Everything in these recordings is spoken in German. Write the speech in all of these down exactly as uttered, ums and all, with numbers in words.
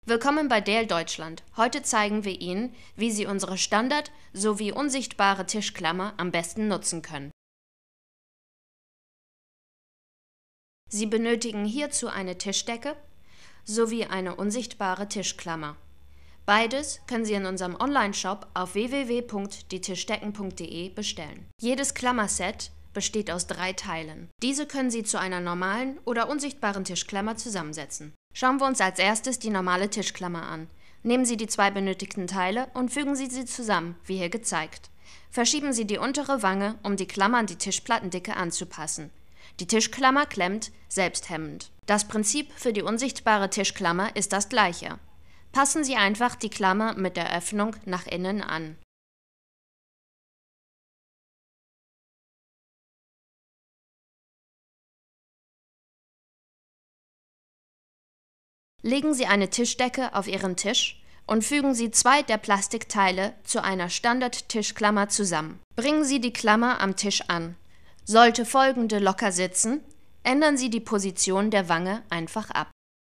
Willkommen bei Dale Deutschland. Heute zeigen wir Ihnen, wie Sie unsere Standard- sowie unsichtbare Tischklammer am besten nutzen können. Sie benötigen hierzu eine Tischdecke sowie eine unsichtbare Tischklammer. Beides können Sie in unserem Online-Shop auf w w w punkt die tischdecken punkt de bestellen. Jedes Klammerset besteht aus drei Teilen. Diese können Sie zu einer normalen oder unsichtbaren Tischklammer zusammensetzen. Schauen wir uns als erstes die normale Tischklammer an. Nehmen Sie die zwei benötigten Teile und fügen Sie sie zusammen, wie hier gezeigt. Verschieben Sie die untere Wange, um die Klammer an die Tischplattendicke anzupassen. Die Tischklammer klemmt selbsthemmend. Das Prinzip für die unsichtbare Tischklammer ist das gleiche. Passen Sie einfach die Klammer mit der Öffnung nach innen an. Legen Sie eine Tischdecke auf Ihren Tisch und fügen Sie zwei der Plastikteile zu einer Standard-Tischklammer zusammen. Bringen Sie die Klammer am Tisch an. Sollte folgende locker sitzen, ändern Sie die Position der Wange einfach ab.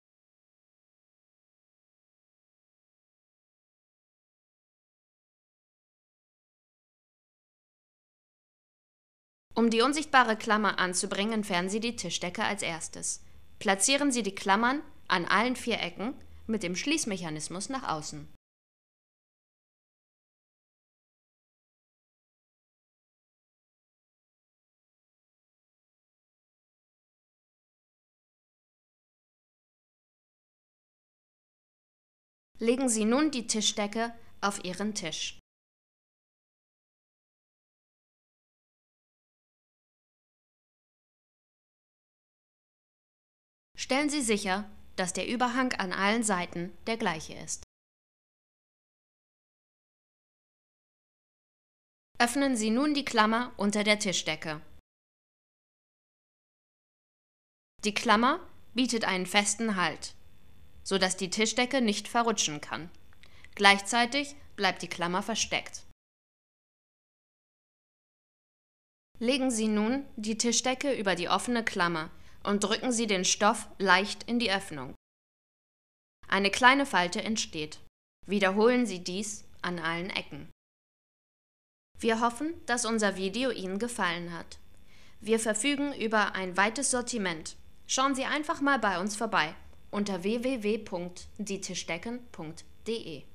Um die unsichtbare Klammer anzubringen, entfernen Sie die Tischdecke als erstes. Platzieren Sie die Klammern an allen vier Ecken mit dem Schließmechanismus nach außen. Legen Sie nun die Tischdecke auf Ihren Tisch. Stellen Sie sicher, dass der Überhang an allen Seiten der gleiche ist. Öffnen Sie nun die Klammer unter der Tischdecke. Die Klammer bietet einen festen Halt, sodass die Tischdecke nicht verrutschen kann. Gleichzeitig bleibt die Klammer versteckt. Legen Sie nun die Tischdecke über die offene Klammer und drücken Sie den Stoff leicht in die Öffnung. Eine kleine Falte entsteht. Wiederholen Sie dies an allen Ecken. Wir hoffen, dass unser Video Ihnen gefallen hat. Wir verfügen über ein weites Sortiment. Schauen Sie einfach mal bei uns vorbei unter w w w punkt die tischdecken punkt de.